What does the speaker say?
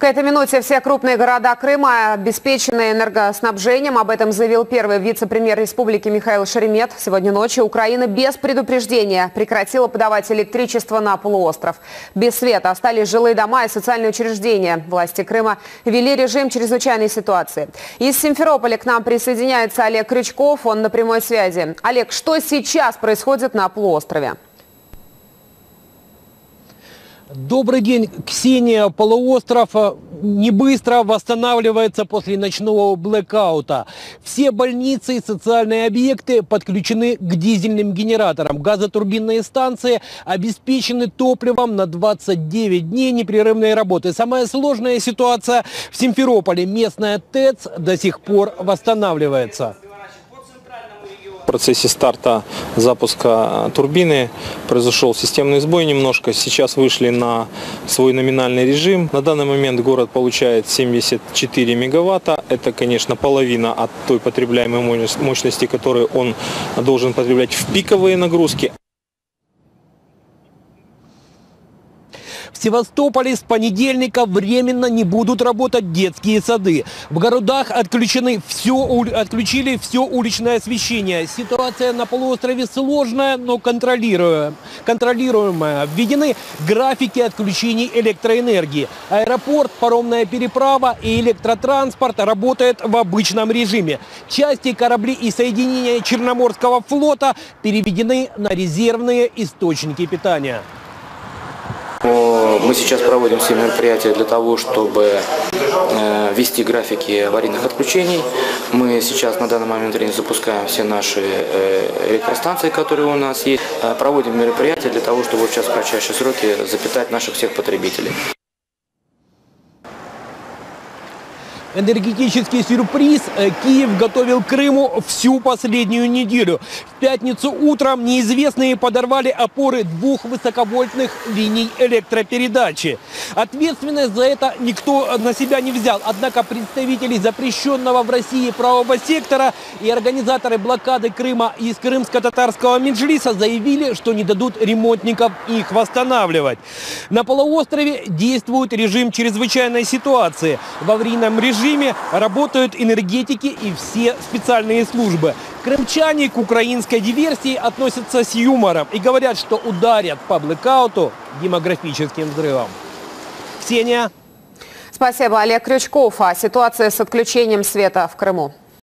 К этой минуте все крупные города Крыма обеспечены энергоснабжением. Об этом заявил первый вице-премьер республики Михаил Шеремет. Сегодня ночью Украина без предупреждения прекратила подавать электричество на полуостров. Без света остались жилые дома и социальные учреждения. Власти Крыма ввели режим чрезвычайной ситуации. Из Симферополя к нам присоединяется Олег Крючков. Он на прямой связи. Олег, что сейчас происходит на полуострове? Добрый день, Ксения. Полуостров не быстро восстанавливается после ночного блэкаута. Все больницы и социальные объекты подключены к дизельным генераторам. Газотурбинные станции обеспечены топливом на 29 дней непрерывной работы. Самая сложная ситуация в Симферополе. Местная ТЭЦ до сих пор восстанавливается. В процессе старта запуска турбины произошел системный сбой немножко. Сейчас вышли на свой номинальный режим. На данный момент город получает 74 мегаватта. Это, конечно, половина от той потребляемой мощности, которую он должен потреблять в пиковые нагрузки. В Севастополе с понедельника временно не будут работать детские сады. В городах отключили все уличное освещение. Ситуация на полуострове сложная, но контролируемая. Введены графики отключений электроэнергии. Аэропорт, паромная переправа и электротранспорт работают в обычном режиме. Части кораблей и соединения Черноморского флота переведены на резервные источники питания. Мы сейчас проводим все мероприятия для того, чтобы ввести графики аварийных отключений. Мы сейчас на данный момент времени запускаем все наши электростанции, которые у нас есть. Проводим мероприятия для того, чтобы сейчас в кратчайшие сроки запитать наших всех потребителей. Энергетический сюрприз Киев готовил Крыму всю последнюю неделю. В пятницу утром неизвестные подорвали опоры 2 высоковольтных линий электропередачи. Ответственность за это никто на себя не взял. Однако представители запрещенного в России правого сектора и организаторы блокады Крыма из крымско-татарского меджлиса заявили, что не дадут ремонтникам их восстанавливать. На полуострове действует режим чрезвычайной ситуации. В аварийном режиме работают энергетики и все специальные службы. Крымчане к украинской диверсии относятся с юмором и говорят, что ударят по блэкауту демографическим взрывом. Ксения. Спасибо, Олег Крючков. А ситуация с отключением света в Крыму?